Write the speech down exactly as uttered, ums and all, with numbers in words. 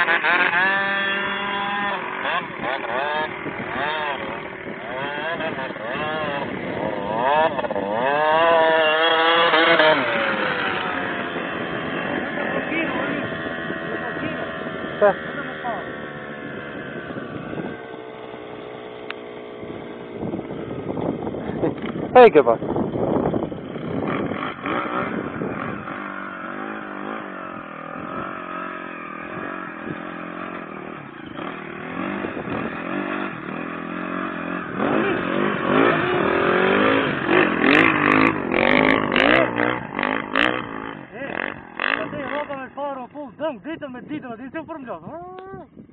Hey, che va? Dito met dito, dit is een vormjob.